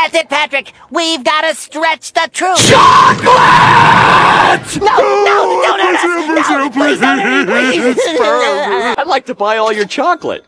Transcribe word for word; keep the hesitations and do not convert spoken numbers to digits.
That's it, Patrick. We've got to stretch the truth. Chocolate! No, no, don't hurt us. No, please don't hurt me, please. I'd like to buy all your chocolate.